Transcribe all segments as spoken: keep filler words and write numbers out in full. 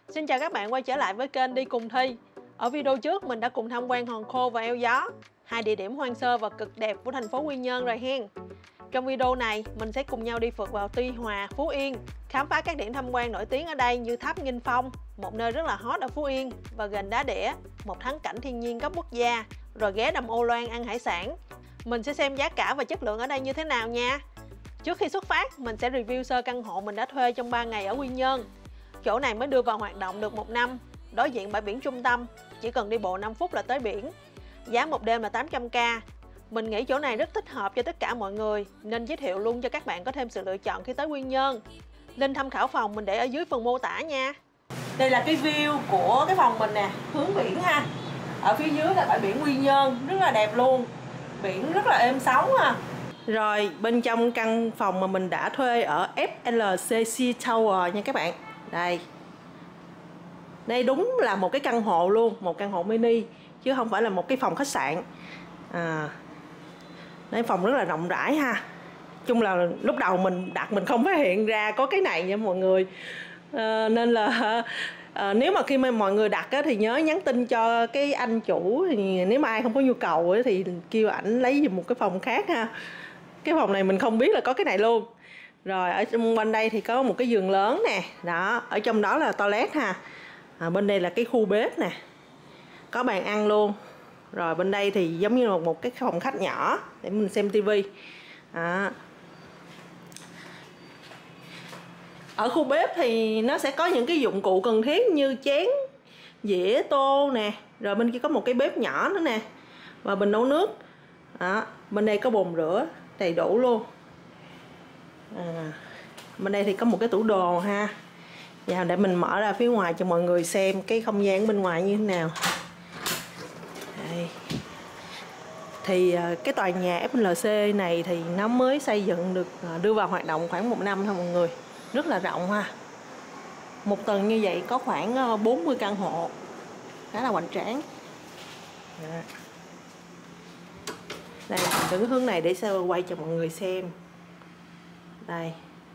Xin chào các bạn quay trở lại với kênh Đi Cùng Thi. Ở video trước mình đã cùng tham quan Hòn Khô và Eo Gió, hai địa điểm hoang sơ và cực đẹp của thành phố Quy Nhơn rồi hen. Trong video này mình sẽ cùng nhau đi phượt vào Tuy Hòa, Phú Yên, khám phá các điểm tham quan nổi tiếng ở đây như tháp Nghinh Phong, một nơi rất là hot ở Phú Yên, và Gành Đá Đĩa, một thắng cảnh thiên nhiên cấp quốc gia, rồi ghé đầm Âu Loan ăn hải sản. Mình sẽ xem giá cả và chất lượng ở đây như thế nào nha. Trước khi xuất phát, mình sẽ review sơ căn hộ mình đã thuê trong ba ngày ở Quy Nhơn. Chỗ này mới đưa vào hoạt động được một năm, đối diện bãi biển trung tâm, chỉ cần đi bộ năm phút là tới biển. Giá một đêm là tám trăm k. Mình nghĩ chỗ này rất thích hợp cho tất cả mọi người, nên giới thiệu luôn cho các bạn có thêm sự lựa chọn khi tới Quy Nhơn. Link tham khảo phòng mình để ở dưới phần mô tả nha. Đây là cái view của cái phòng mình nè, hướng biển ha. Ở phía dưới là bãi biển Quy Nhơn, rất là đẹp luôn. Biển rất là êm sóng ha. Rồi, bên trong căn phòng mà mình đã thuê ở ép lờ xê xê Tower nha các bạn. Đây. Đây đúng là một cái căn hộ luôn, một căn hộ mini, chứ không phải là một cái phòng khách sạn. À, đây phòng rất là rộng rãi ha. Chung là lúc đầu mình đặt mình không phát hiện ra có cái này nha mọi người. À, nên là à, nếu mà khi mà mọi người đặt á, thì nhớ nhắn tin cho cái anh chủ. Thì nếu mà ai không có nhu cầu ấy, thì kêu ảnh lấy giùm một cái phòng khác ha. Cái phòng này mình không biết là có cái này luôn. Rồi ở trong quanh đây thì có một cái giường lớn nè. Đó, ở trong đó là toilet ha. À, bên đây là cái khu bếp nè, có bàn ăn luôn. Rồi bên đây thì giống như là một cái phòng khách nhỏ để mình xem tivi. À. Ở khu bếp thì nó sẽ có những cái dụng cụ cần thiết như chén, dĩa, tô nè. Rồi bên kia có một cái bếp nhỏ nữa nè, và bình nấu nước. Đó, bên đây có bồn rửa đầy đủ luôn. À, bên đây thì có một cái tủ đồ ha. Và để mình mở ra phía ngoài cho mọi người xem cái không gian bên ngoài như thế nào. Đây. Thì cái tòa nhà ép lờ xê này thì nó mới xây dựng được, đưa vào hoạt động khoảng một năm thôi mọi người. Rất là rộng ha. Một tầng như vậy có khoảng bốn mươi căn hộ, khá là hoành tráng. Đây, mình đứng hướng này để sao quay cho mọi người xem. Đây.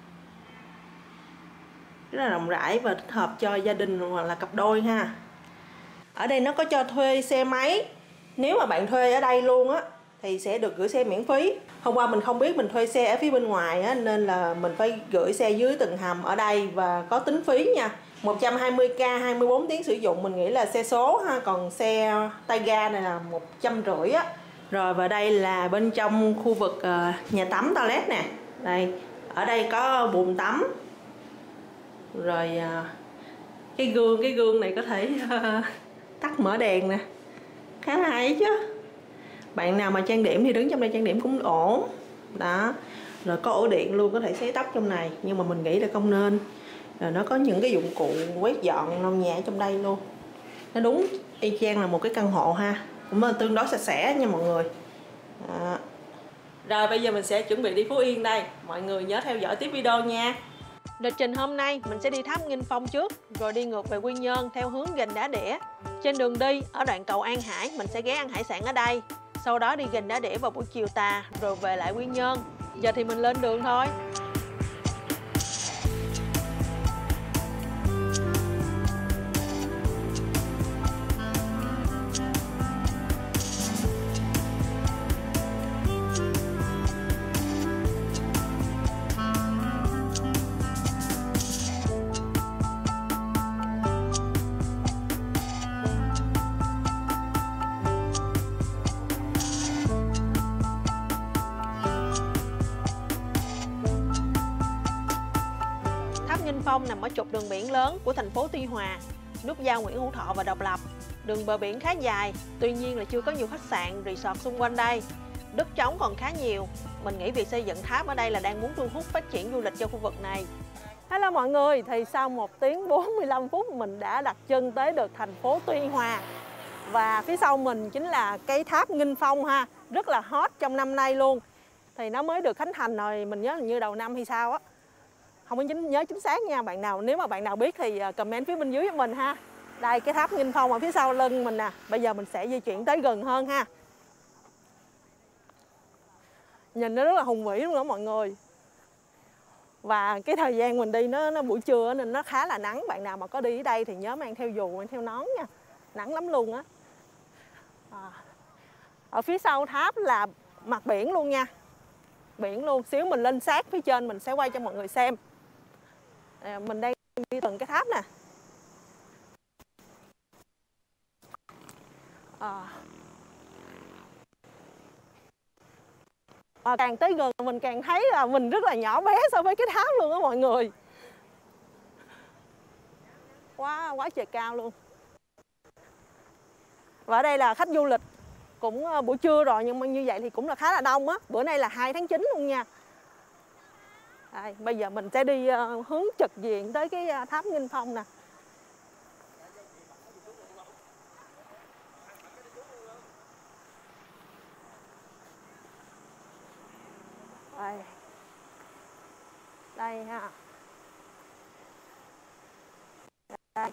Rất là rộng rãi và thích hợp cho gia đình hoặc là cặp đôi ha. Ở đây nó có cho thuê xe máy. Nếu mà bạn thuê ở đây luôn á thì sẽ được gửi xe miễn phí. Hôm qua mình không biết, mình thuê xe ở phía bên ngoài á, nên là mình phải gửi xe dưới tầng hầm ở đây và có tính phí nha. Một trăm hai mươi k, hai mươi bốn tiếng sử dụng, mình nghĩ là xe số ha. Còn xe tay ga này là một trăm rưỡi á. Rồi và đây là bên trong khu vực uh, nhà tắm toilet nè. Đây, ở đây có bồn tắm. Rồi cái gương, cái gương này có thể uh, tắt mở đèn nè, khá là hay chứ. Bạn nào mà trang điểm thì đứng trong đây trang điểm cũng ổn. Đó. Rồi có ổ điện luôn, có thể sấy tóc trong này, nhưng mà mình nghĩ là không nên. Rồi nó có những cái dụng cụ quét dọn lau nhà ở trong đây luôn. Nó đúng y chang là một cái căn hộ ha, cũng là tương đối sạch sẽ nha mọi người. Đó. Rồi bây giờ mình sẽ chuẩn bị đi Phú Yên đây. Mọi người nhớ theo dõi tiếp video nha. Lịch trình hôm nay mình sẽ đi tháp Nghinh Phong trước, rồi đi ngược về Quy Nhơn theo hướng Gành Đá Đĩa. Trên đường đi, ở đoạn cầu An Hải mình sẽ ghé ăn hải sản ở đây. Sau đó đi Gành Đá Đĩa vào buổi chiều tà, rồi về lại Quy Nhơn. Giờ thì mình lên đường thôi. Nghinh Phong nằm ở trục đường biển lớn của thành phố Tuy Hòa, nút giao Nguyễn Hữu Thọ và Độc Lập. Đường bờ biển khá dài, tuy nhiên là chưa có nhiều khách sạn, resort xung quanh đây. Đất trống còn khá nhiều. Mình nghĩ việc xây dựng tháp ở đây là đang muốn thu hút phát triển du lịch cho khu vực này. Hello mọi người, thì sau một tiếng bốn mươi lăm phút mình đã đặt chân tới được thành phố Tuy Hòa. Và phía sau mình chính là cái tháp Nghinh Phong ha, rất là hot trong năm nay luôn. Thì nó mới được khánh thành rồi, mình nhớ là như đầu năm hay sao á. Không có chính, nhớ chính xác nha bạn nào. Nếu mà bạn nào biết thì comment phía bên dưới với mình ha. Đây cái tháp Nghinh Phong ở phía sau lưng mình nè. Bây giờ mình sẽ di chuyển tới gần hơn ha. Nhìn nó rất là hùng vĩ luôn đó mọi người. Và cái thời gian mình đi nó, nó buổi trưa nên nó khá là nắng. Bạn nào mà có đi ở đây thì nhớ mang theo dù, mang theo nón nha. Nắng lắm luôn á. À. Ở phía sau tháp là mặt biển luôn nha. Biển luôn. Xíu mình lên sát phía trên mình sẽ quay cho mọi người xem. À, mình đang đi từng cái tháp nè. À. À, càng tới gần mình càng thấy là mình rất là nhỏ bé so với cái tháp luôn á mọi người. Quá quá trời cao luôn. Và ở đây là khách du lịch cũng buổi trưa rồi nhưng mà như vậy thì cũng là khá là đông á. Bữa nay là hai tháng chín luôn nha. Đây, bây giờ mình sẽ đi uh, hướng trực diện tới cái uh, tháp Nghinh Phong nè. Đây. Đây ha. Đây.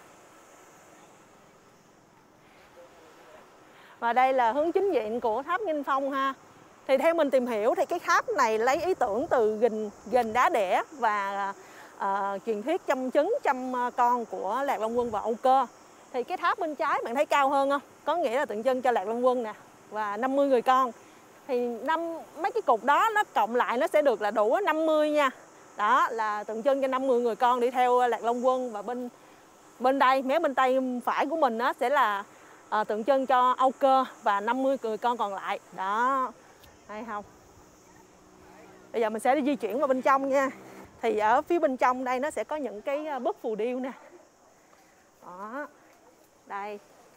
Và đây là hướng chính diện của tháp Nghinh Phong ha. Thì theo mình tìm hiểu thì cái tháp này lấy ý tưởng từ gình, gình đá đẻ và uh, truyền thuyết chăm trứng chăm con của Lạc Long Quân và Âu Cơ. Thì cái tháp bên trái bạn thấy cao hơn không? Có nghĩa là tượng trưng cho Lạc Long Quân nè và năm mươi người con. Thì năm mấy cái cục đó nó cộng lại nó sẽ được là đủ năm mươi nha. Đó là tượng trưng cho năm mươi người con đi theo Lạc Long Quân. Và bên bên đây, mé bên tay phải của mình đó sẽ là uh, tượng trưng cho Âu Cơ và năm mươi người con còn lại. Đó. Hay không? Bây giờ mình sẽ đi di chuyển vào bên trong nha. Thì ở phía bên trong đây nó sẽ có những cái bức phù điêu nè. Đó. Đây.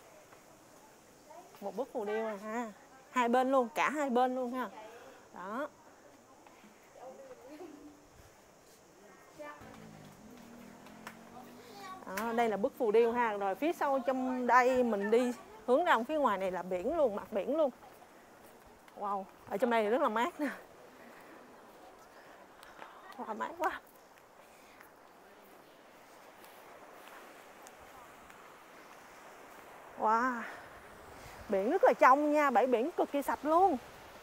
Một bức phù điêu này ha. Hai bên luôn, cả hai bên luôn ha. Đó. Đó, đây là bức phù điêu ha. Rồi phía sau trong đây mình đi hướng ra phía ngoài này là biển luôn, mặt biển luôn. Wow, ở trong đây thì rất là mát nè. Wow, mát quá. Wow. Biển rất là trong nha, bãi biển cực kỳ sạch luôn.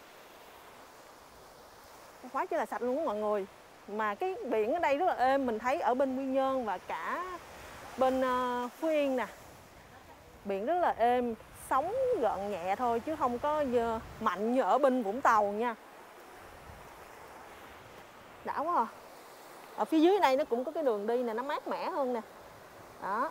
Quá chứ là sạch luôn mọi người. Mà cái biển ở đây rất là êm, mình thấy ở bên Quy Nhơn và cả bên uh, Phú Yên nè. Biển rất là êm, sóng gợn nhẹ thôi chứ không có mạnh như ở bên Vũng Tàu nha. Đã quá à. Ở phía dưới này nó cũng có cái đường đi nè, nó mát mẻ hơn nè. Đó.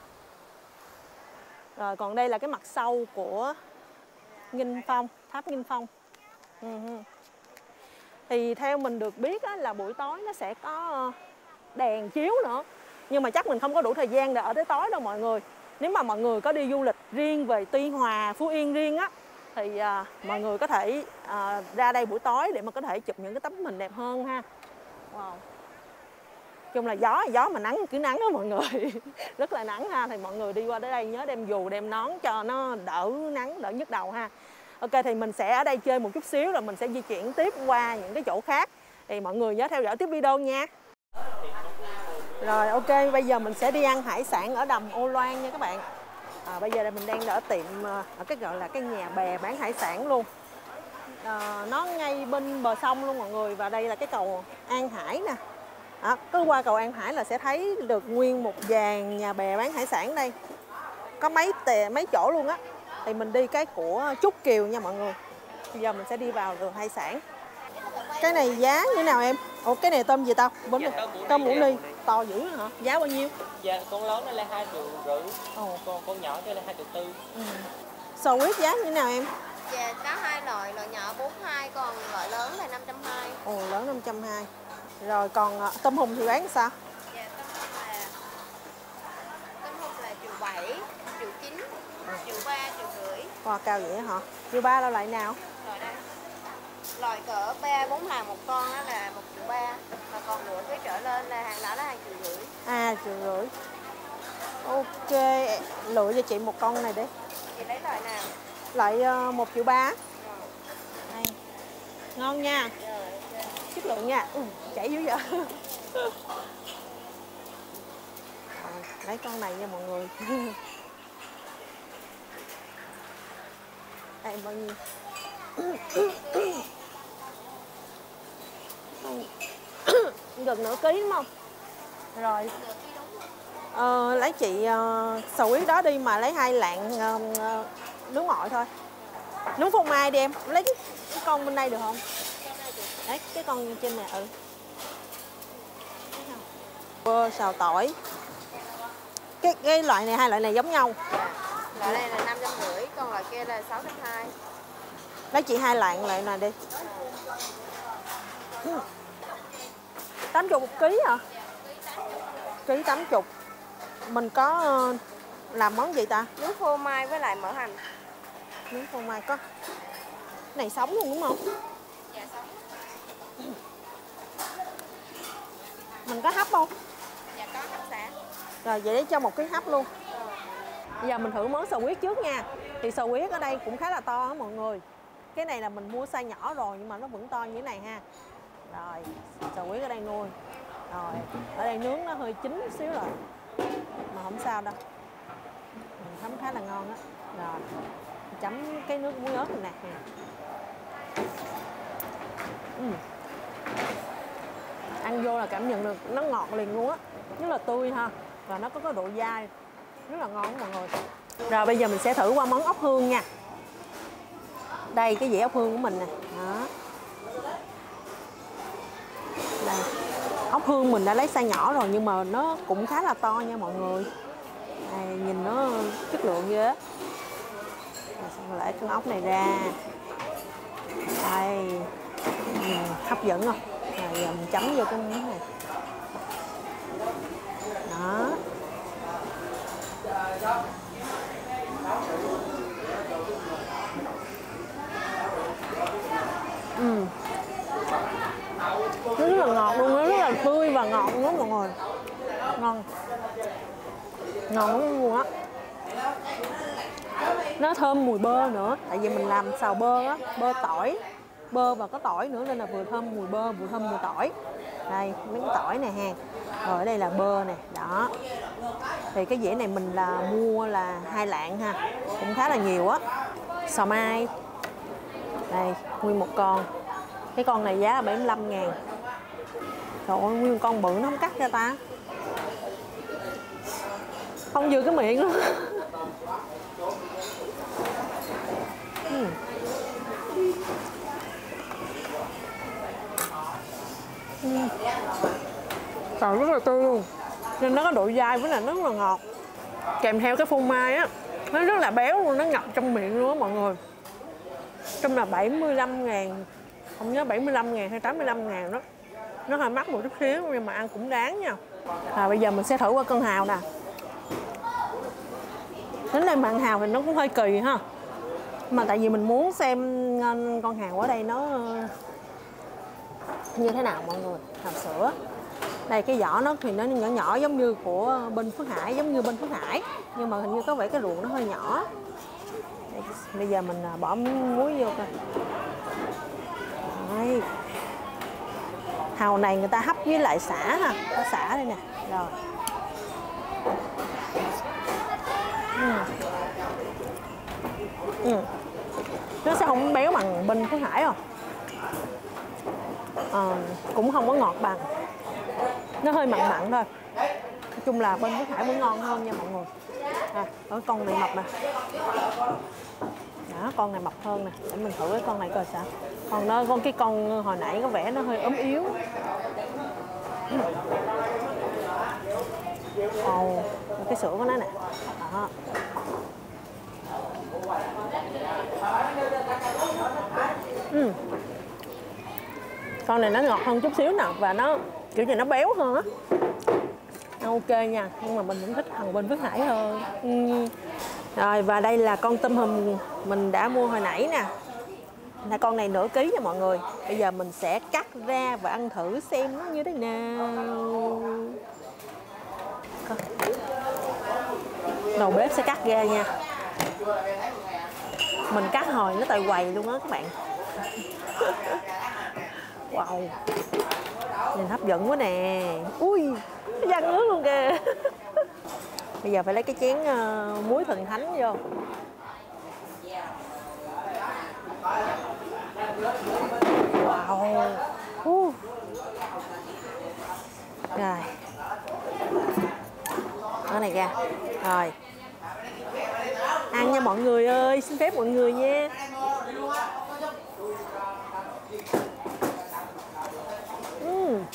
Rồi còn đây là cái mặt sau của Nghinh Phong, tháp Nghinh Phong. Uh-huh. Thì theo mình được biết á, là buổi tối nó sẽ có đèn chiếu nữa. Nhưng mà chắc mình không có đủ thời gian để ở tới tối đâu mọi người. Nếu mà mọi người có đi du lịch riêng về Tuy Hòa, Phú Yên riêng á thì à, mọi người có thể à, ra đây buổi tối để mà có thể chụp những cái tấm hình đẹp hơn ha. Wow. Chung là gió gió mà nắng cứ nắng á mọi người. Rất là nắng ha. Thì mọi người đi qua tới đây nhớ đem dù đem nón cho nó đỡ nắng, đỡ nhức đầu ha. Ok thì mình sẽ ở đây chơi một chút xíu rồi mình sẽ di chuyển tiếp qua những cái chỗ khác. Thì mọi người nhớ theo dõi tiếp video nha. Rồi ok, bây giờ mình sẽ đi ăn hải sản ở đầm Ô Loan nha các bạn. À, bây giờ là mình đang ở tiệm, ở cái gọi là cái nhà bè bán hải sản luôn. À, nó ngay bên bờ sông luôn mọi người. Và đây là cái cầu An Hải nè. À, cứ qua cầu An Hải là sẽ thấy được nguyên một dàn nhà bè bán hải sản đây. Có mấy tè, mấy chỗ luôn á. Thì mình đi cái của Trúc Kiều nha mọi người. Bây giờ mình sẽ đi vào đường hải sản. Cái này giá như thế nào em? Ủa cái này tôm gì tao? Bún dạ, tôm mũ ni. To dữ hả? Giá bao nhiêu? Dạ con lớn đây là hai triệu rưỡi. Ồ. Con con nhỏ đây là hai triệu tư. Ừ. Sò huyết giá như thế nào em? Dạ có hai loại, loại nhỏ bốn mươi hai, còn loại lớn là năm trăm hai mươi. Ồ lớn năm trăm hai mươi. Rồi còn uh, tôm hùm thì bán sao? Dạ tôm hùm là tôm hùm là triệu bảy, triệu chín, triệu ba, triệu rưỡi. Wow cao vậy hả? Triệu ba là loại nào? Rồi đây. Loại cỡ ba bốn lạng một con đó là một triệu ba, và còn nửa cái trở lên là hàng đó là hai triệu rưỡi. À triệu rưỡi. Ok, lựa cho chị một con này đi. Chị lấy loại nào? Loại uh, một triệu ba. Đây. Ngon nha. Rồi, okay. Chất lượng nha. Ừ, chảy dữ vậy. Rồi, lấy con này nha mọi người. Đây bao nhiêu? Gần nửa ký đúng không? Rồi. Ờ, lấy chị uh, sầu huyết đó đi mà lấy hai lạng uh, uh, nướng ngọi thôi. Nướng phô mai đi em. Lấy cái, cái con bên đây được không? Đấy, cái con trên này. Ừ. Bơ, xào tỏi. Cái, cái loại này, hai loại này giống nhau. Loại này là năm trăm rưỡi, còn loại kia là sáu trăm hai mươi. Lấy chị hai lạng loại này đi. Ừ. tám mươi một ký hả? Ký tám mươi. Mình có uh, làm món gì ta? Nướng phô mai với lại mỡ hành. Nướng phô mai có. Cái này sống luôn đúng không? Dạ sống. Mình có hấp không? Dạ có hấp xả. Rồi vậy để cho một cái hấp luôn. Bây giờ mình thử món sò huyết trước nha. Thì sò huyết ở đây cũng khá là to á mọi người. Cái này là mình mua size nhỏ rồi nhưng mà nó vẫn to như thế này ha. Rồi, sò huyết ở đây nuôi. Rồi, ở đây nướng nó hơi chín xíu rồi. Mà không sao đâu. Mình thấm khá là ngon á. Rồi, chấm cái nước muối ớt này nè. Ừ. Ăn vô là cảm nhận được nó ngọt liền luôn á. Rất là tươi ha. Và nó có cái độ dai. Rất là ngon mọi người. Rồi bây giờ mình sẽ thử qua món ốc hương nha. Đây cái dĩa ốc hương của mình nè. Đó. Đây. Ốc hương mình đã lấy size nhỏ rồi nhưng mà nó cũng khá là to nha mọi người. Đây, nhìn nó chất lượng ghê. Xong lại con ốc này ra. Đây. Ừ, hấp dẫn không? Rồi giờ mình chấm vô cái miếng này. Đó. Ừ. Nó rất là ngọt luôn, nó rất là tươi và ngọt luôn đó mọi người. Ngon. Ngon lắm luôn á. Nó thơm mùi bơ nữa. Tại vì mình làm xào bơ á, bơ tỏi. Bơ và có tỏi nữa nên là vừa thơm mùi bơ vừa thơm mùi tỏi. Đây, miếng tỏi nè ha. Rồi ở đây là bơ nè, đó. Thì cái dĩa này mình là mua là hai lạng ha. Cũng khá là nhiều á. Xào mai. Đây, nguyên một con. Cái con này giá là bảy mươi lăm ngàn. Trời ơi, nguyên con bự nó không cắt cho ta. Không vừa cái miệng luôn. Ừ. Ừ. Trời rất là tươi luôn. Nên nó có độ dai với là nó rất là ngọt. Kèm theo cái phô mai á, nó rất là béo luôn, nó ngập trong miệng luôn á mọi người. Trong là bảy mươi lăm ngàn. Không nhớ bảy mươi lăm ngàn hay tám mươi lăm ngàn đó. Nó hơi mắc một chút xíu nhưng mà ăn cũng đáng nha. À, bây giờ mình sẽ thử qua con hào nè. Đến đây mặn hào thì nó cũng hơi kỳ ha. Mà tại vì mình muốn xem con hào ở đây nó như thế nào mọi người. Hào sữa. Đây cái vỏ nó thì nó nhỏ nhỏ giống như của bên Phước Hải, giống như bên Phước Hải. Nhưng mà hình như có vẻ cái ruộng nó hơi nhỏ. Đây, bây giờ mình bỏ miếng muối vô coi. Đây. Hào này người ta hấp với lại sả ha. Có sả đây nè. Rồi. Ừ. Ừ. Nó sẽ không béo bằng bên Phước Hải không? À, cũng không có ngọt bằng. Nó hơi mặn mặn thôi. Nói chung là bên Phước Hải vẫn ngon hơn nha mọi người. À, ở con này mập nè. Đó, con này mập hơn nè. Để mình thử cái con này coi sao. Còn đó, con cái con hồi nãy có vẻ nó hơi ốm yếu. Ồ, oh, cái sữa của nó nè. Đó. Ừ. Con này nó ngọt hơn chút xíu nè. Và nó kiểu như nó béo hơn á. Ok nha. Nhưng mà mình cũng thích thằng bên Phước Hải hơn. Ừ. Rồi và đây là con tôm hùm mình đã mua hồi nãy nè. Là con này nửa ký nha mọi người. Bây giờ mình sẽ cắt ra và ăn thử xem nó như thế nào. Đầu bếp sẽ cắt ra nha. Mình cắt hồi nó tại quầy luôn á các bạn. Wow. Nhìn hấp dẫn quá nè. Ui, nó răng nước luôn kìa. Bây giờ phải lấy cái chén uh, muối thần thánh vô. Wow. Uh. Rồi. Cái này ra. Rồi. Ăn nha mọi người ơi, xin phép mọi người nha. Uhm.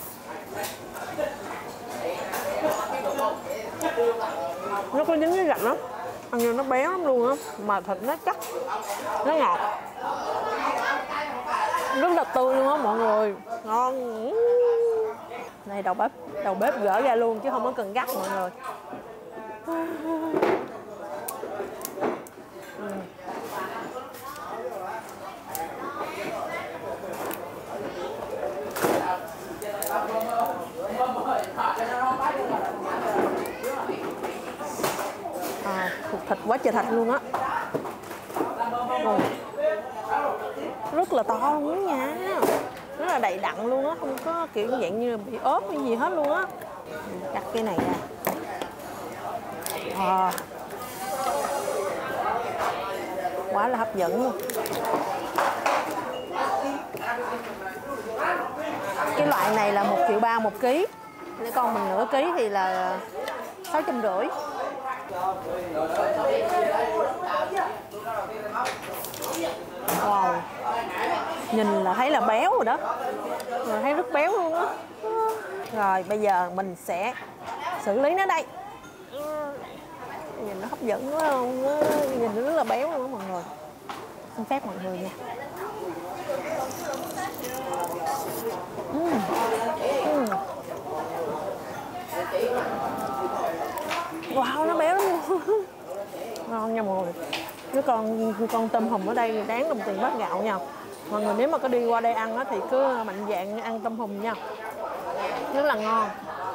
Nó có dính cái gạch đó, ăn vô nó béo lắm luôn á, mà thịt nó chắc, nó ngọt, rất là tươi luôn á mọi người, ngon. Này đầu bếp, đầu bếp gỡ ra luôn chứ không có cần gắt mọi người. À, thịt quá trời thịt luôn á. Ừ. Rất là to luôn nha, rất là đầy đặn luôn á, không có kiểu dạng như là bị ốp hay gì hết luôn á. Cắt cái này ra. À. Quá là hấp dẫn luôn. Cái loại này là một triệu ba một ký, nếu con mình nửa ký thì là sáu trăm rưỡi. Wow, nhìn là thấy là béo rồi đó, rồi thấy rất béo luôn á. Rồi bây giờ mình sẽ xử lý nó đây. Nhìn nó hấp dẫn quá không? Nhìn nó rất là béo luôn đó mọi người. Xin phép mọi người nha. uhm. Uhm. Wow, nó béo lắm luôn. Ngon nha mọi người. Cái con con tôm hùm ở đây đáng đồng tiền bát gạo nha mọi người. Nếu mà có đi qua đây ăn á thì cứ mạnh dạn ăn tôm hùm nha, rất là ngon.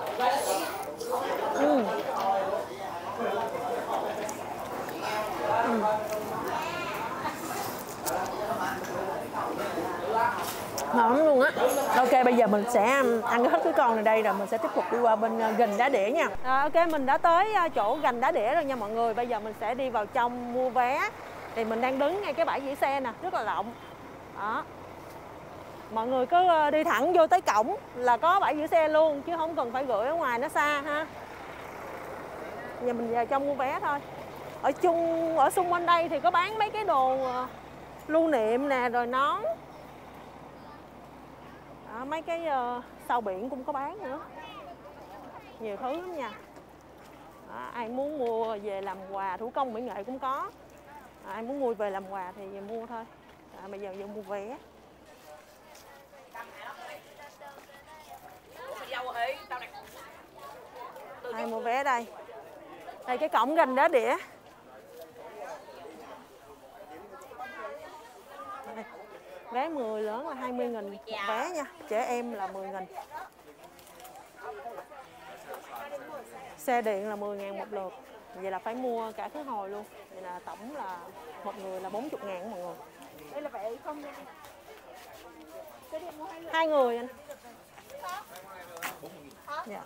uhm. Uhm. Ngon lắm luôn á. Ok, bây giờ mình sẽ ăn hết cái con này đây rồi mình sẽ tiếp tục đi qua bên gành đá đĩa nha. À, ok, mình đã tới chỗ gành đá đĩa rồi nha mọi người. Bây giờ mình sẽ đi vào trong mua vé. Thì mình đang đứng ngay cái bãi giữ xe nè, rất là rộng. Đó. Mọi người cứ đi thẳng vô tới cổng là có bãi giữ xe luôn, chứ không cần phải gửi ở ngoài nó xa ha. Giờ mình vào trong mua vé thôi. Ở chung ở xung quanh đây thì có bán mấy cái đồ lưu niệm nè, rồi nón. Đó, mấy cái uh, sao biển cũng có bán nữa, nhiều thứ lắm nha. Đó, ai muốn mua về làm quà thủ công mỹ nghệ cũng có. Đó, ai muốn mua về làm quà thì về mua thôi. Đó, bây giờ vô mua vé. Ai mua vé đây? Đây cái cổng gành đá đĩa. Đây. Vé mười lớn là hai mươi nghìn một vé nha, trẻ em là mười nghìn. Xe điện là mười ngàn một lượt, vậy là phải mua cả khứ hồi luôn. Vậy là tổng là một người là bốn mươi ngàn mọi người. Đây là vé không? Hai người anh. Dạ.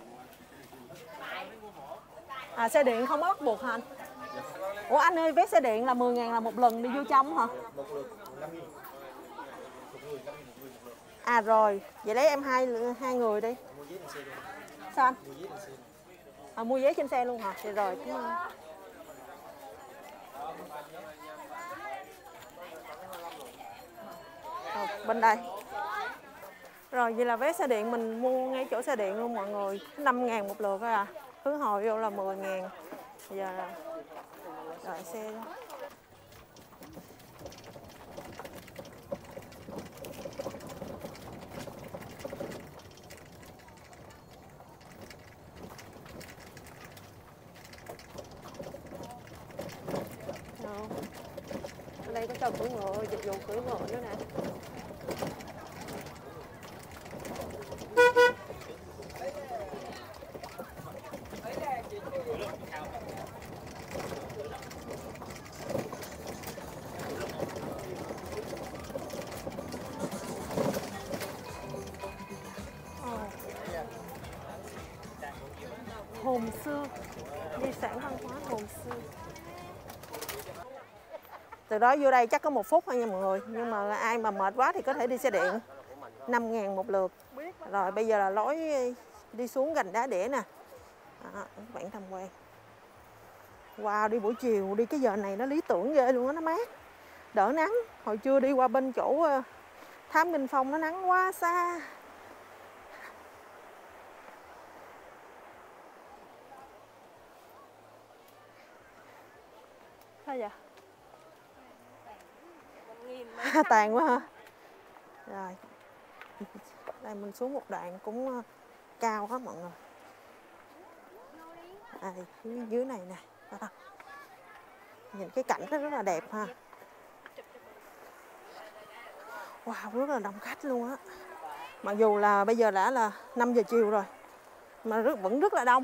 À, xe điện không bắt buộc hả anh? Ủa anh ơi, vé xe điện là mười ngàn là một lần đi vô trong hả? À rồi, vậy lấy em hai hai người đi. Sao anh? À, mua vé trên xe luôn hả? Thì rồi, cảm ơn. Rồi, bên đây. Rồi, vậy là vé xe điện mình mua ngay chỗ xe điện luôn mọi người. năm ngàn một lượt thôi à. Khứ hồi vô là mười ngàn. Giờ là đợi xe đó. Ở đây có cho cưỡi ngựa, dịch vụ cưỡi ngựa nữa nè. Hồn xưa, di sản văn hóa hồn xưa. Từ đó vô đây chắc có một phút thôi nha mọi người. Nhưng mà ai mà mệt quá thì có thể đi xe điện. năm ngàn một lượt. Rồi bây giờ là lối Đi xuống gành đá đĩa nè. Đó, các bạn tham quan. Wow, đi buổi chiều, đi cái giờ này nó lý tưởng ghê luôn á, nó mát. Đỡ nắng. Hồi trưa đi qua bên chỗ Thám Nghinh Phong nó nắng quá xa. Sao vậy? Tàn quá hả? Rồi. Đây mình xuống một đoạn cũng cao hết mọi người. À, dưới, dưới này nè. À, nhìn cái cảnh nó rất là đẹp ha. Wow, rất là đông khách luôn á. Mặc dù là bây giờ đã là năm giờ chiều rồi mà rất, vẫn rất là đông.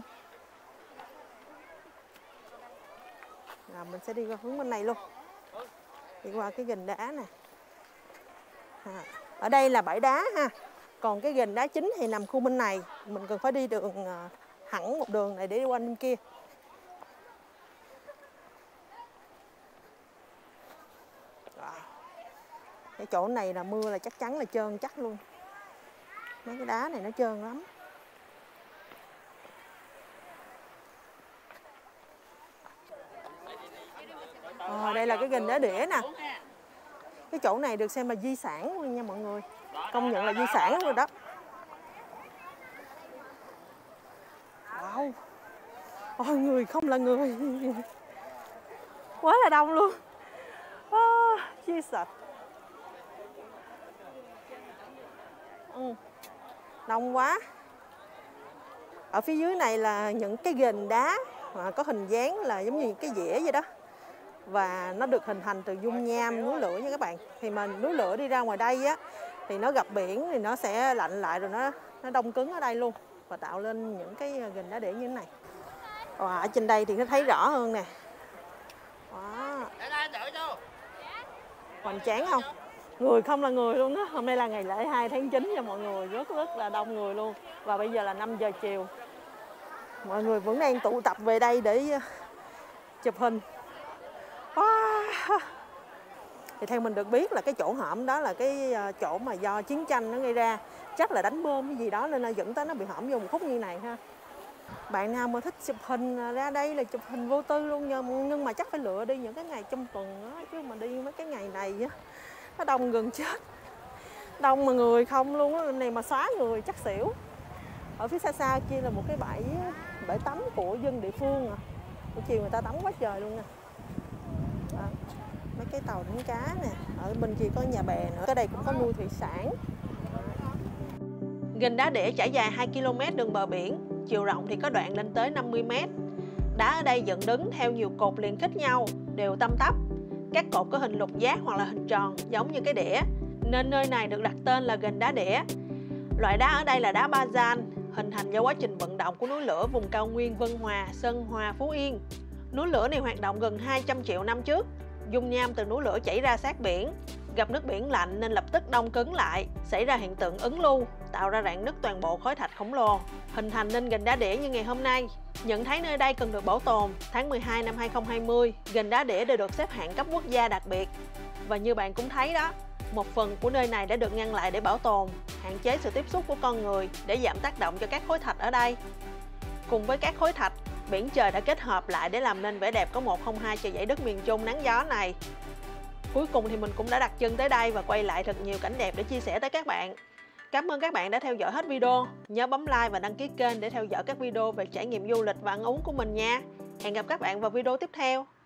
Rồi mình sẽ đi qua hướng bên này luôn. Đi qua cái gành đá nè. À, ở đây là bãi đá ha. Còn cái gành đá chính thì nằm khu bên này. Mình cần phải đi đường hẳn một đường này để đi qua bên kia. Wow. Cái chỗ này là mưa là chắc chắn là trơn chắc luôn. Mấy cái đá này nó trơn lắm. À, đây là cái gành đá đĩa nè. Cái chỗ này được xem là di sản luôn nha mọi người. Công nhận là di sản rồi đó. Wow. Ôi, người không là người. Quá là đông luôn. Oh, Jesus. Ừ. Đông quá. Ở phía dưới này là những cái gành đá mà có hình dáng là giống như cái dĩa vậy đó. Và nó được hình thành từ dung nham núi lửa nha các bạn. Thì mà núi lửa đi ra ngoài đây á thì nó gặp biển thì nó sẽ lạnh lại rồi nó nó đông cứng ở đây luôn và tạo lên những cái gành đá đĩa như thế này. Wow, ở trên đây thì nó thấy rõ hơn nè. Wow. Hoành tráng không? Người không là người luôn đó. Hôm nay là ngày lễ hai tháng chín cho mọi người, rất rất là đông người luôn. Và bây giờ là năm giờ chiều. Mọi người vẫn đang tụ tập về đây để chụp hình. Wow. Thì theo mình được biết là cái chỗ hõm đó là cái chỗ mà do chiến tranh nó gây ra. Chắc là đánh bom cái gì đó nên là dẫn tới nó bị hõm vô một khúc như này ha. Bạn nào mà thích chụp hình ra đây là chụp hình vô tư luôn, nhưng mà chắc phải lựa đi những cái ngày trong tuần đó, chứ mà đi mấy cái ngày này á nó đông gần chết. Đông mà người không luôn á, này mà xóa người chắc xỉu. Ở phía xa xa kia là một cái bãi bãi tắm của dân địa phương à. Buổi chiều người ta tắm quá trời luôn nè. Đó. Mấy cái tàu đánh cá nè, ở bên kia có nhà bè nữa, ở đây cũng có nuôi thủy sản. Gành đá đĩa trải dài hai ki lô mét đường bờ biển, chiều rộng thì có đoạn lên tới năm mươi mét. Đá ở đây dựng đứng theo nhiều cột liền khít nhau, đều tăm tắp. Các cột có hình lục giác hoặc là hình tròn giống như cái đĩa, nên nơi này được đặt tên là gành đá đĩa. Loại đá ở đây là đá ba gian, hình thành do quá trình vận động của núi lửa vùng cao nguyên Vân Hòa, Sơn Hòa, Phú Yên. Núi lửa này hoạt động gần hai trăm triệu năm trước. Dung nham từ núi lửa chảy ra sát biển, gặp nước biển lạnh nên lập tức đông cứng lại, xảy ra hiện tượng ứng lưu, tạo ra rạn nứt toàn bộ khối thạch khổng lồ, hình thành nên gành đá đĩa như ngày hôm nay. Nhận thấy nơi đây cần được bảo tồn, tháng mười hai năm hai nghìn không trăm hai mươi, gành đá đĩa đều được xếp hạng cấp quốc gia đặc biệt. Và như bạn cũng thấy đó, một phần của nơi này đã được ngăn lại để bảo tồn, hạn chế sự tiếp xúc của con người để giảm tác động cho các khối thạch ở đây. Cùng với các khối thạch, biển trời đã kết hợp lại để làm nên vẻ đẹp có một không hai cho dãy đất miền Trung nắng gió này. Cuối cùng thì mình cũng đã đặt chân tới đây và quay lại thật nhiều cảnh đẹp để chia sẻ tới các bạn. Cảm ơn các bạn đã theo dõi hết video. Nhớ bấm like và đăng ký kênh để theo dõi các video về trải nghiệm du lịch và ăn uống của mình nha. Hẹn gặp các bạn vào video tiếp theo.